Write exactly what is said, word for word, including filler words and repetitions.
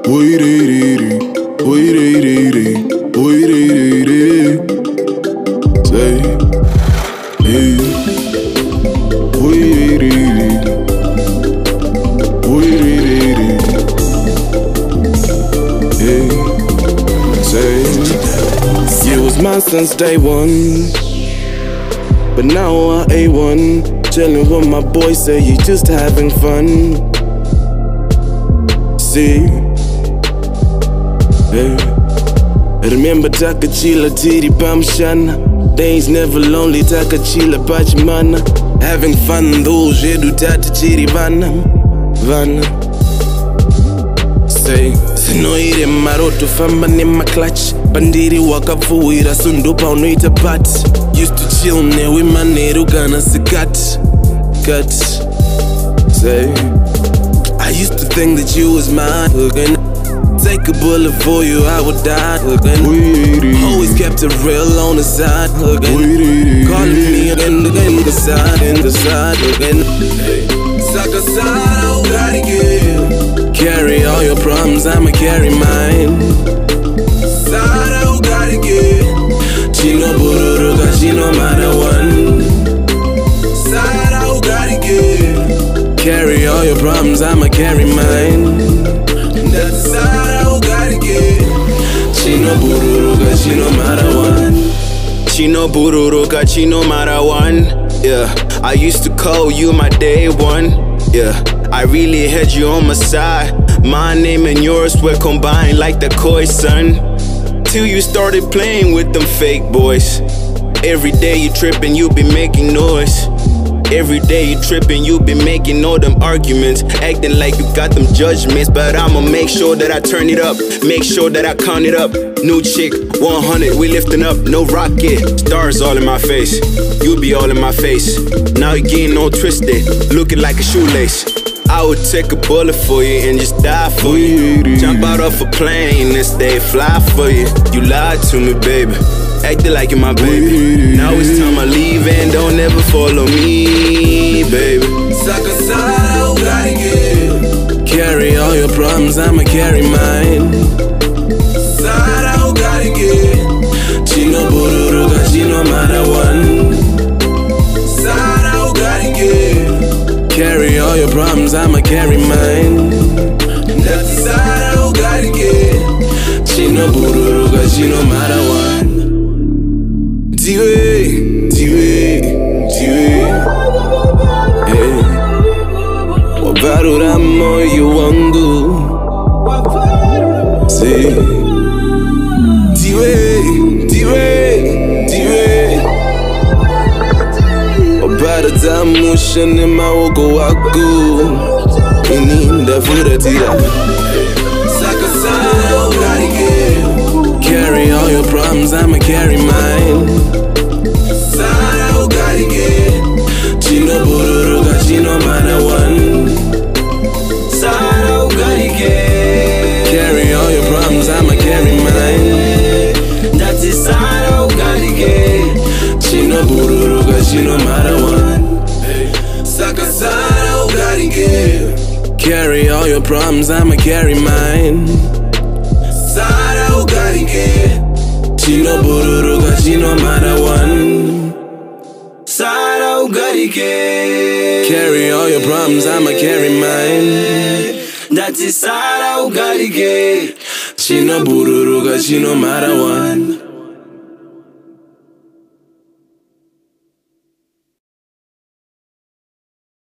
Oy re re re, oy re re re, oy re re re. Say, hey, oy re re re, oy re re re. Hey, say, you was mine since day one, but now I A one, chillin' with my boys, say you just having fun. See. Hey. Remember takachila tiri pamshana, days never lonely takachila pachimana. Having fun though jedu tata chiri vana vana. Say sinoire maroto famba ne maclutch, bandiri wakavuira sundupa unoita pat. Used to chill ne wimaneru gana sikat cut. Say I used to think that you was mine, looking. Take a bullet for you, I would die. Always kept it real on the side. Calling me again, again, the side, in the side. Sucker side, oh, gotta give. Carry all your problems, I'ma carry mine. Side, oh, gotta give. Chino bururuga, chino matter one. Side, oh, gotta give. Carry all your problems, I'ma carry mine. That's the side I gotta get. Chino bururuga, chino marawan. Chino bururuga, chino marawan. Yeah, I used to call you my day one. Yeah, I really had you on my side. My name and yours were combined like the koi son. Till you started playing with them fake boys. Every day you tripping, you be making noise. Every day you tripping, you be making all them arguments, acting like you got them judgments. But I'ma make sure that I turn it up, make sure that I count it up. New chick, one hundred, we lifting up, no rocket. Stars all in my face, you be all in my face. Now you getting all twisted, looking like a shoelace. I would take a bullet for you and just die for you. Jump out of a plane and stay fly for you. You lied to me, baby, acting like you're my baby. Now it's time I leave and don't ever follow me, baby. Sucker side, oh, gotta give. Carry all your problems, I'ma carry mine. Side, oh, gotta give. Chino bururuga, chino marawan. Side, oh, gotta give. Carry all your problems, I'ma carry mine. That's the side, oh, gotta give. Chino bururuga, chino marawan. Tiwe, tiwe, tiwe. Hey, wabarura moyo wangu. See, tiwe, tiwe, tiwe. Wabarura mushane mawoko waku. Ininda furatira. Saka sana, gotta give. Carry all your problems, I'ma carry mine. Chino bururuga, chino marawan. Side, oh, gotta get. Carry all your problems, I'ma carry mine. That's the side, oh, gotta get. Chino bururuga, chino marawan. Saka side, oh, gotta get. Carry all your problems, I'ma carry mine. Side, oh, gotta get. Chino bururuga, chino marawan. Side, oh, gotta get. Carry all your problems, I'ma carry mine. That's the side, oh, gotta get. Chino bururuga, chino marawan.